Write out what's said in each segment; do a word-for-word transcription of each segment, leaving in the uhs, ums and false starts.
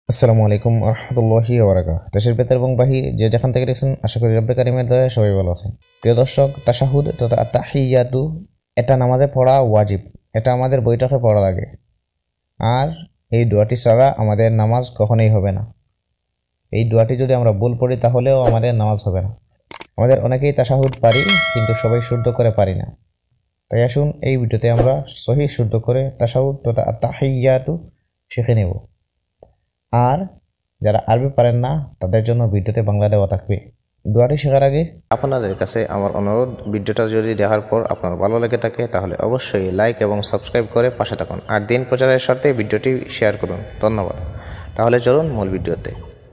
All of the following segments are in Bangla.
আসসালামু আলাইকুম ওয়া রাহমাতুল্লাহি ওয়া বারাকাতুহু। দেশের ভেতর এবং বাহির যে যেখান থেকে দেখছেন আশা করি রব্বে কারিমের দয়ায় সবাই ভালো আছেন। প্রিয় দর্শক, তাশাহুদ তথা আত-তাহিয়াতু এটা নামাজে পড়া ওয়াজিব। এটা আমাদের বৈঠকে পড়া লাগে। আর এই দোয়াটি ছাড়া আমাদের নামাজ কখনোই হবে না। এই দোয়াটি যদি আমরা ভুল পড়ি তাহলেও আমাদের নামাজ হবে না। আমাদের অনেকেই তাশাহুদ পারি, কিন্তু সবাই শুদ্ধ করে পারি না। তাই আসুন এই ভিডিওতে আমরা সহিহ শুদ্ধ করে তাশাহুদ তথা আত-তাহিয়াতু শিখে নেব। আর যারা আরবি পারেন না তাদের জন্য ভিডিওতে বাংলা দেওয়া থাকবে। দোয়াটি শেখার আগে আপনাদের কাছে আমার অনুরোধ, ভিডিওটা যদি দেখার পর আপনার ভালো লেগে থাকে তাহলে অবশ্যই লাইক এবং সাবস্ক্রাইব করে পাশে থাকুন। আর দিন প্রচারের সাথে ভিডিওটি শেয়ার করুন। ধন্যবাদ। তাহলে চলুন মূল ভিডিওতে।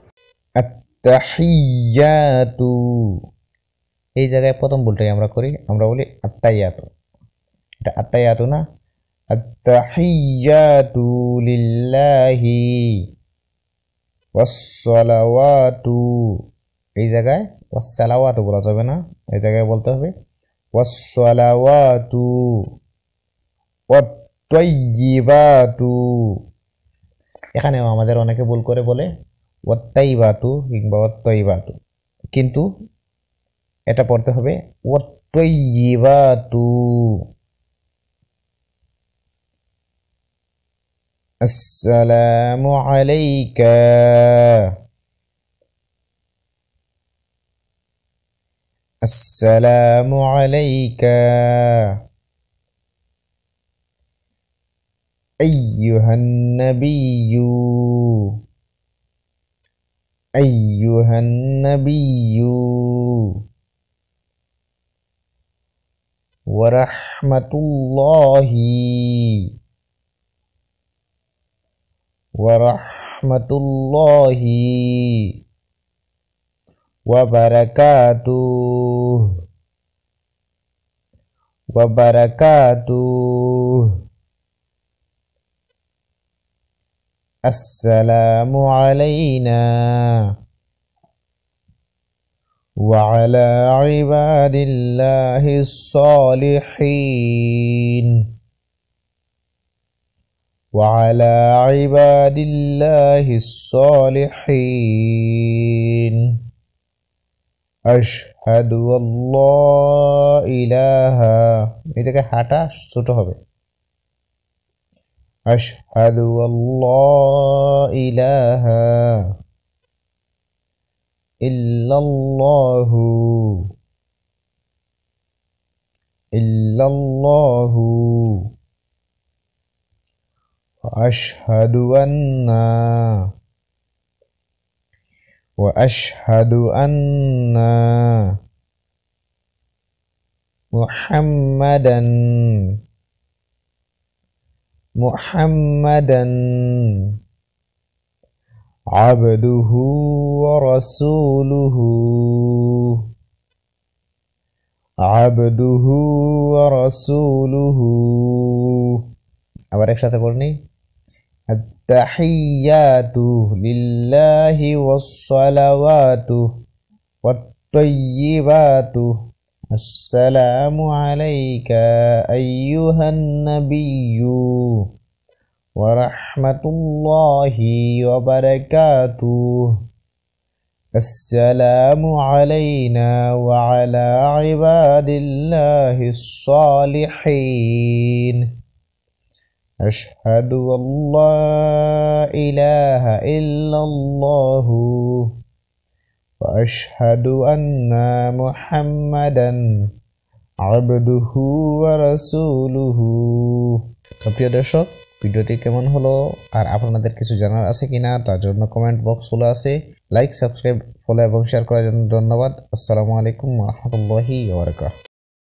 আত-তাহিয়াতু এই জায়গায় প্রথম ভুলটাই আমরা করি, আমরা বলি আত-তাহিয়াতু। এটা আত-তাহিয়াতু না, আত-তাহিয়াতু লিল্লাহি ওয়াসসালাওয়াতু। এই জায়গায় ওয়াসসালাওয়াতু বলা যাবে না, এই জায়গায় বলতে হবে ওয়াসসালাওয়াতু ওয়াত-তাইয়্যিবাতু। এখানেও আমাদের অনেকে ভুল করে বলে ওয়াত-তাইয়্যিবাতু কিংবা ওয়াত-তাইয়্যিবাতু, কিন্তু এটা পড়তে হবে ওয়াত-তাইয়্যিবাতু। আসসালামু আলাইকা আসসালামু আলাইকা আইয়ুহান নাবিয়্যু আইয়ুহান নাবিয়্যু ওয়া রাহমাতুল্লাহি ওয়া রাহমাতুল্লাহি ওয়া বারাকাতুহু ওয়া বারাকাতুহু। আসসালামু আলাইনা ওয়া আলা ইবাদিল্লাহিস সালিহিন ওয়া আলা ইবাদিল্লাহিস সালিহিন। আশহাদু আল্লা ইলাহা, এই থেকে হাটা ছোট হবে। আশহাদু আল্লা ইলাহা ইল্লাল্লাহু ইল্লাল্লাহু আশহাদু আন্না ওয়া আশহাদু আন্না মুহাম্মাদান মুহাম্মাদান আবদুহু ওয়া রাসূলুহু আবদুহু ওয়া রাসূলুহু। আবার একসাথে পড়নি। আত-তাহিয়াতু লিল্লাহি ওয়াস-সালাওয়াতু ওয়াত-তাইয়্যিবাতু। আসসালামু আলাইকা আইয়ুহান নাবিয়্যু ওয়া রাহমাতুল্লাহি ওয়া বারাকাতুহু। আসসালামু আলাইনা ওয়া আলা ইবাদিল্লাহিস সালিহিন। আশহাদু আল্লা ইলাহা ইল্লাল্লাহু ওয়া আশহাদু আন্না মুহাম্মাদান আবদুহু ওয়া রাসূলুহু। প্রিয় দর্শক, ভিডিওটি কেমন হলো আর আপনাদের কিছু জানার আছে কিনা তার জন্য কমেন্ট বক্স খোলা আছে। লাইক, সাবস্ক্রাইব, ফলো এবং শেয়ার করার জন্য ধন্যবাদ। আসসালামু আলাইকুম ওয়া রাহমাতুল্লাহি ওয়া বারাকাতুহু।